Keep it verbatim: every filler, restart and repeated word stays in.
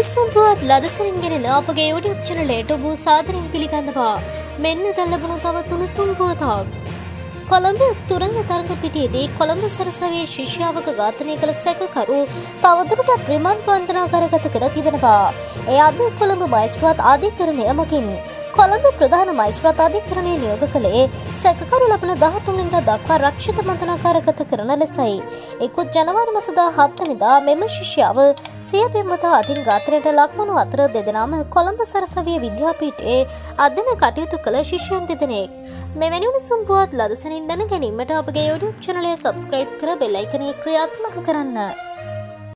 උණුසුම් පුවත් ලදසරින් ගෙනෙන අපගේ YouTube channelයට ඔබ සාදරයෙන් පිළිගන්නවා. මෙන්න දැන් ලැබුණු තවත් උණුසුම් පුවතක්. කොළඹ තුරංග තරඟ පිටියේදී කොළඹ සරසවියේ ශිෂ්‍යාවක ඝාතනය කළ සැකකරු තවදුරටත් රිමාන්ඩ් බන්ධනාගාරගත කර තිබෙනවා. ඒ අද කොළඹ මහේස්ත්‍රාත් අධිකරණය මගින් කොළඹ ප්‍රධාන මහේස්ත්‍රාත් අධිකරණය නියෝග කළේ සැකකරු ලබන දහතුන් වෙනිදා දක්වා රක්ෂිත බන්ධනාගාරගත කරන ලෙසයි. ඉකුත් ජනවාරි මාස දහහත් වෙනිදා මෙම ශිෂ්‍යාව සිය පෙම්වතා අතින් ඝාතනයට ලක්වනු අතර දෙදෙනාම කොළඹ සරසවියේ විද්‍යාපීඨයේ අධ්‍යයන කටයුතු කළ ශිෂ්‍යයන් දෙදෙනෙක්. මෙවැනි උණුසුම් පුවත් ලදසනින් දැන ගැනීමට අපගේ YouTube channel එක subscribe කර bell icon එක ක්‍රියාත්මක කරන්න.